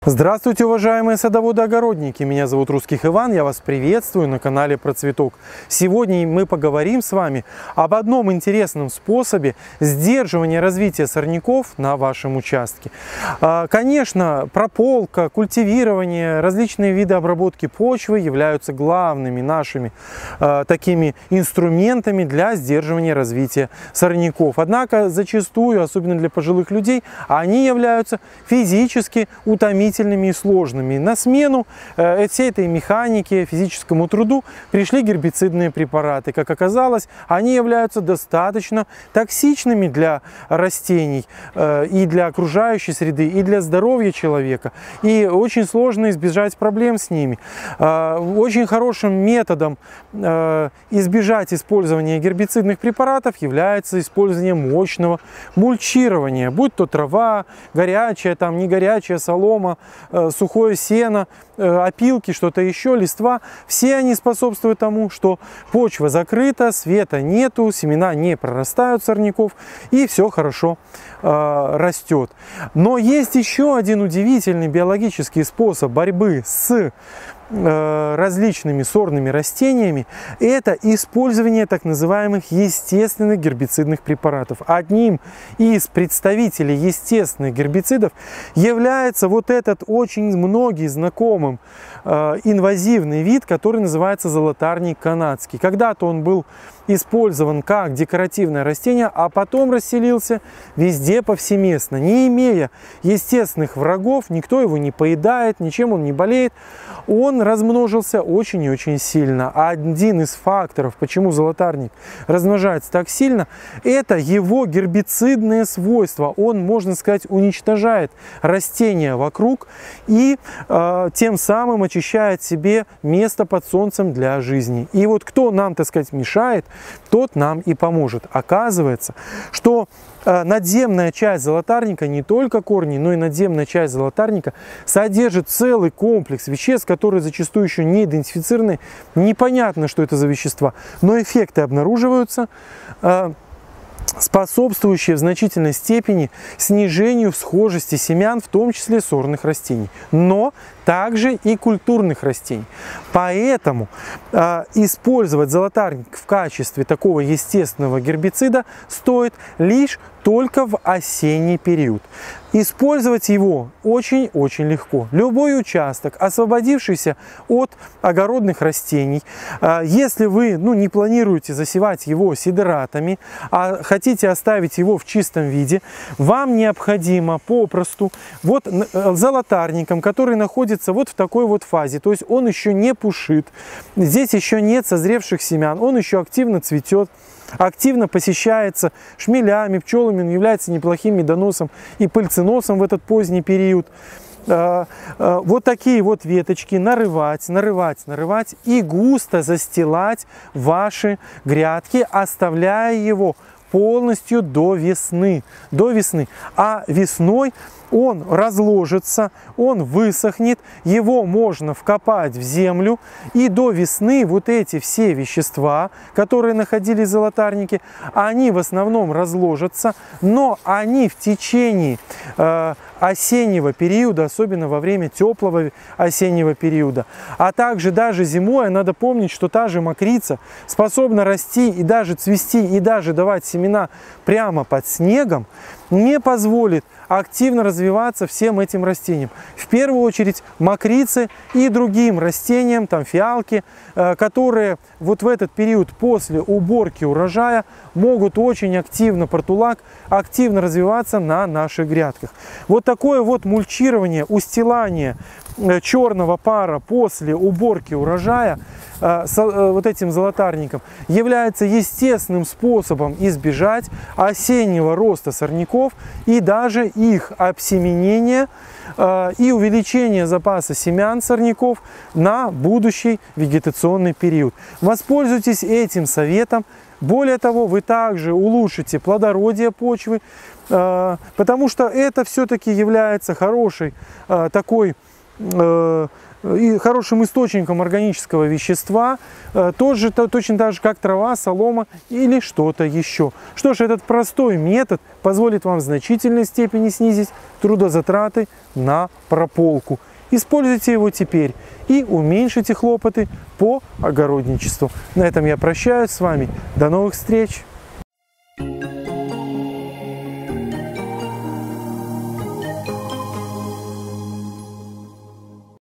Здравствуйте, уважаемые садоводы-огородники! Меня зовут Русских Иван, я вас приветствую на канале Про Цветок. Сегодня мы поговорим с вами об одном интересном способе сдерживания развития сорняков на вашем участке. Конечно, прополка, культивирование, различные виды обработки почвы являются главными нашими такими инструментами для сдерживания развития сорняков. Однако зачастую, особенно для пожилых людей, они являются физически утомительными и сложными. На смену всей этой механике, физическому труду пришли гербицидные препараты. Как оказалось, они являются достаточно токсичными для растений и для окружающей среды, и для здоровья человека. И очень сложно избежать проблем с ними. Очень хорошим методом избежать использования гербицидных препаратов является использование мощного мульчирования. Будь то трава, горячая, там, не горячая солома, сухое сено, опилки, что-то еще, листва. Все они способствуют тому, что почва закрыта, света нету, семена не прорастают сорняков и все хорошо растет. Но есть еще один удивительный биологический способ борьбы с различными сорными растениями. Это использование так называемых естественных гербицидных препаратов. Одним из представителей естественных гербицидов является вот этот очень многим знакомым инвазивный вид, который называется золотарник канадский. Когда-то он был использован как декоративное растение, а потом расселился везде повсеместно. Не имея естественных врагов, никто его не поедает, ничем он не болеет, он размножился очень и очень сильно. А один из факторов, почему золотарник размножается так сильно, это его гербицидные свойства. Он, можно сказать, уничтожает растения вокруг и тем самым очищает себе место под солнцем для жизни. И вот кто нам, так сказать, мешает, тот нам и поможет. Оказывается, что надземная часть золотарника, не только корни, но и надземная часть золотарника содержит целый комплекс веществ, которые зачастую еще не идентифицированы. Непонятно, что это за вещества, но эффекты обнаруживаются, способствующие в значительной степени снижению всхожести семян, в том числе сорных растений, но также и культурных растений. Поэтому использовать золотарник в качестве такого естественного гербицида стоит лишь только в осенний период. Использовать его очень-очень легко. Любой участок, освободившийся от огородных растений, если вы не планируете засевать его сидератами, а хотите оставить его в чистом виде, вам необходимо попросту вот золотарником, который находится вот в такой вот фазе, то есть он еще не пушит, здесь еще нет созревших семян, он еще активно цветет, активно посещается шмелями, пчелами, он является неплохим медоносом и пыльценосом в этот поздний период. Вот такие вот веточки нарывать и густо застилать ваши грядки, оставляя его полностью до весны. А весной он разложится, он высохнет, его можно вкопать в землю, и до весны вот эти все вещества, которые находились в золотарнике, они в основном разложатся, но они в течение осеннего периода, особенно во время теплого осеннего периода, а также даже зимой, надо помнить, что та же мокрица способна расти и даже цвести, и даже давать семена прямо под снегом, не позволит активно развиваться всем этим растениям. В первую очередь мокрицы и другим растениям, там фиалки, которые вот в этот период после уборки урожая могут очень активно, портулак, активно развиваться на наших грядках. Вот такое вот мульчирование, устилание черного пара после уборки урожая вот этим золотарником является естественным способом избежать осеннего роста сорняков и даже их обсеменения и увеличения запаса семян сорняков на будущий вегетационный период. Воспользуйтесь этим советом. Более того, вы также улучшите плодородие почвы, потому что это все-таки является хорошей такой и хорошим источником органического вещества, точно так же, как трава, солома или что-то еще. Что ж, этот простой метод позволит вам в значительной степени снизить трудозатраты на прополку. Используйте его теперь и уменьшите хлопоты по огородничеству. На этом я прощаюсь с вами. До новых встреч!